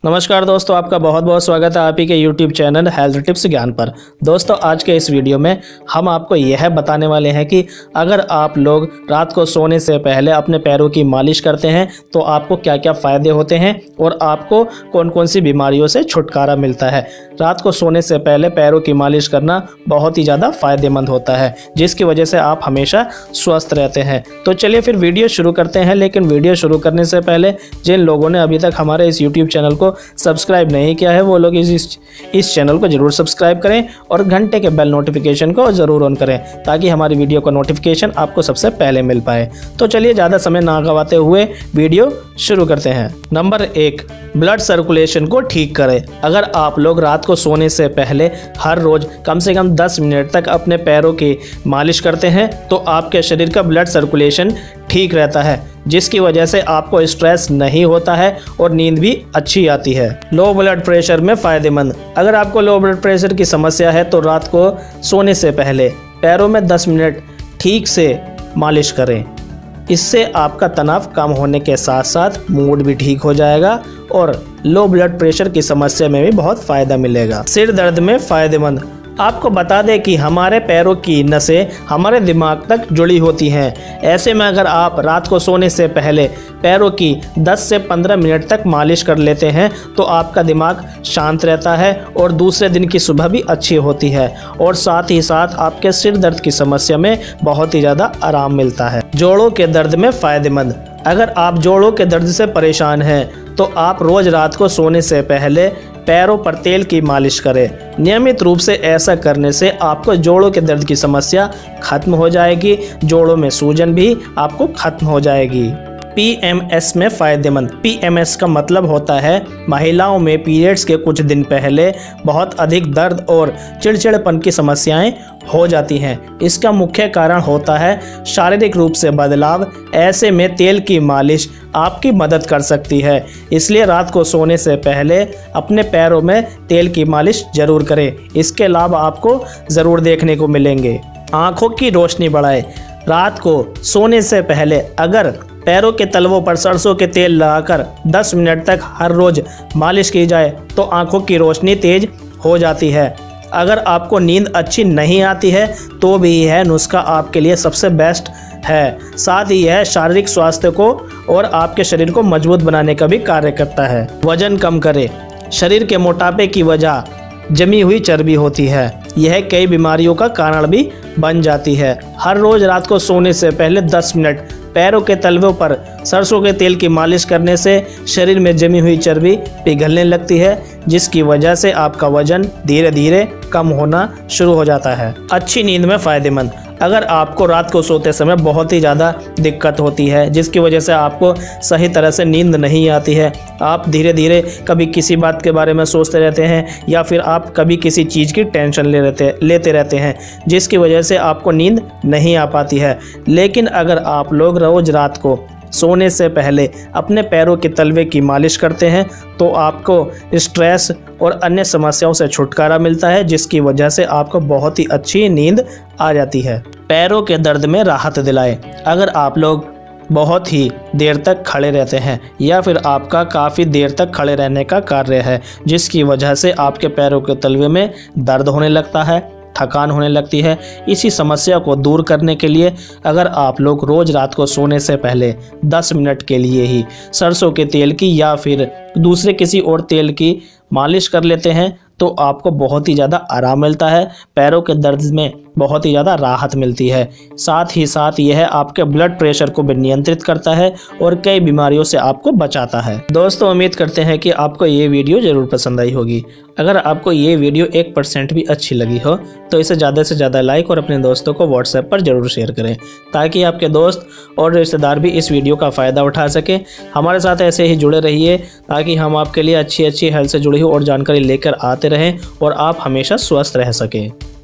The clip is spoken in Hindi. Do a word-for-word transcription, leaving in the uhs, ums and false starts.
नमस्कार दोस्तों, आपका बहुत बहुत स्वागत है आप ही के यूट्यूब चैनल हेल्थ टिप्स ज्ञान पर। दोस्तों, आज के इस वीडियो में हम आपको यह बताने वाले हैं कि अगर आप लोग रात को सोने से पहले अपने पैरों की मालिश करते हैं तो आपको क्या क्या फ़ायदे होते हैं और आपको कौन कौन सी बीमारियों से छुटकारा मिलता है। रात को सोने से पहले पैरों की मालिश करना बहुत ही ज़्यादा फ़ायदेमंद होता है, जिसकी वजह से आप हमेशा स्वस्थ रहते हैं। तो चलिए फिर वीडियो शुरू करते हैं। लेकिन वीडियो शुरू करने से पहले जिन लोगों ने अभी तक हमारे इस यूट्यूब चैनल को सब्सक्राइब नहीं किया है वो लोग इस इस चैनल को जरूर सब्सक्राइब करें और घंटे के बेल नोटिफिकेशन को जरूर ऑन करें ताकि हमारी वीडियो का नोटिफिकेशन आपको सबसे पहले मिल पाए। तो चलिए ज़्यादा समय ना गवाते हुए वीडियो शुरू करते हैं। नंबर एक, ब्लड सर्कुलेशन को ठीक करें। अगर आप लोग रात को सोने से पहले हर रोज कम से कम दस मिनट तक अपने पैरों की मालिश करते हैं तो आपके शरीर का ब्लड सर्कुलेशन ठीक रहता है, जिसकी वजह से आपको स्ट्रेस नहीं होता है और नींद भी अच्छी आती है। लो ब्लड प्रेशर में फ़ायदेमंद। अगर आपको लो ब्लड प्रेशर की समस्या है तो रात को सोने से पहले पैरों में दस मिनट ठीक से मालिश करें। इससे आपका तनाव कम होने के साथ साथ मूड भी ठीक हो जाएगा और लो ब्लड प्रेशर की समस्या में भी बहुत फ़ायदा मिलेगा। सिर दर्द में फ़ायदेमंद। आपको बता दें कि हमारे पैरों की नसें हमारे दिमाग तक जुड़ी होती हैं। ऐसे में अगर आप रात को सोने से पहले पैरों की दस से पंद्रह मिनट तक मालिश कर लेते हैं तो आपका दिमाग शांत रहता है और दूसरे दिन की सुबह भी अच्छी होती है और साथ ही साथ आपके सिर दर्द की समस्या में बहुत ही ज़्यादा आराम मिलता है। जोड़ों के दर्द में फ़ायदेमंद। अगर आप जोड़ों के दर्द से परेशान हैं तो आप रोज़ रात को सोने से पहले पैरों पर तेल की मालिश करें। नियमित रूप से ऐसा करने से आपको जोड़ों के दर्द की समस्या खत्म हो जाएगी, जोड़ों में सूजन भी आपको खत्म हो जाएगी। पी एम एस में फ़ायदेमंद। पी एम एस का मतलब होता है महिलाओं में पीरियड्स के कुछ दिन पहले बहुत अधिक दर्द और चिड़चिड़पन की समस्याएं हो जाती हैं। इसका मुख्य कारण होता है शारीरिक रूप से बदलाव। ऐसे में तेल की मालिश आपकी मदद कर सकती है, इसलिए रात को सोने से पहले अपने पैरों में तेल की मालिश जरूर करें। इसके लाभ आपको ज़रूर देखने को मिलेंगे। आँखों की रोशनी बढ़ाए। रात को सोने से पहले अगर पैरों के तलवों पर सरसों के तेल लगाकर दस मिनट तक हर रोज़ मालिश की जाए तो आंखों की रोशनी तेज हो जाती है। अगर आपको नींद अच्छी नहीं आती है तो भी यह नुस्खा आपके लिए सबसे बेस्ट है। साथ ही यह शारीरिक स्वास्थ्य को और आपके शरीर को मजबूत बनाने का भी कार्य करता है। वजन कम करे। शरीर के मोटापे की वजह जमी हुई चर्बी होती है। यह कई बीमारियों का कारण भी बन जाती है। हर रोज़ रात को सोने से पहले दस मिनट पैरों के तलवों पर सरसों के तेल की मालिश करने से शरीर में जमी हुई चर्बी पिघलने लगती है, जिसकी वजह से आपका वजन धीरे धीरे कम होना शुरू हो जाता है। अच्छी नींद में फ़ायदेमंद। अगर आपको रात को सोते समय बहुत ही ज़्यादा दिक्कत होती है, जिसकी वजह से आपको सही तरह से नींद नहीं आती है, आप धीरे धीरे कभी किसी बात के बारे में सोचते रहते हैं या फिर आप कभी किसी चीज़ की टेंशन ले रहते लेते रहते हैं, जिसकी वजह से आपको नींद नहीं आ पाती है। लेकिन अगर आप लोग रोज़ रात को सोने से पहले अपने पैरों के तलवे की मालिश करते हैं तो आपको स्ट्रेस और अन्य समस्याओं से छुटकारा मिलता है, जिसकी वजह से आपको बहुत ही अच्छी नींद आ जाती है। पैरों के दर्द में राहत दिलाए। अगर आप लोग बहुत ही देर तक खड़े रहते हैं या फिर आपका काफ़ी देर तक खड़े रहने का कार्य है, जिसकी वजह से आपके पैरों के तलवे में दर्द होने लगता है, थकान होने लगती है, इसी समस्या को दूर करने के लिए अगर आप लोग रोज़ रात को सोने से पहले दस मिनट के लिए ही सरसों के तेल की या फिर दूसरे किसी और तेल की मालिश कर लेते हैं तो आपको बहुत ही ज़्यादा आराम मिलता है, पैरों के दर्द में बहुत ही ज़्यादा राहत मिलती है। साथ ही साथ यह आपके ब्लड प्रेशर को भी नियंत्रित करता है और कई बीमारियों से आपको बचाता है। दोस्तों, उम्मीद करते हैं कि आपको ये वीडियो ज़रूर पसंद आई होगी। अगर आपको ये वीडियो एक परसेंट भी अच्छी लगी हो तो इसे ज़्यादा से ज़्यादा लाइक और अपने दोस्तों को व्हाट्सएप पर ज़रूर शेयर करें ताकि आपके दोस्त और रिश्तेदार भी इस वीडियो का फ़ायदा उठा सकें। हमारे साथ ऐसे ही जुड़े रहिए ताकि हम आपके लिए अच्छी अच्छी हेल्थ से जुड़ी हुई और जानकारी लेकर आते रहें और आप हमेशा स्वस्थ रह सकें।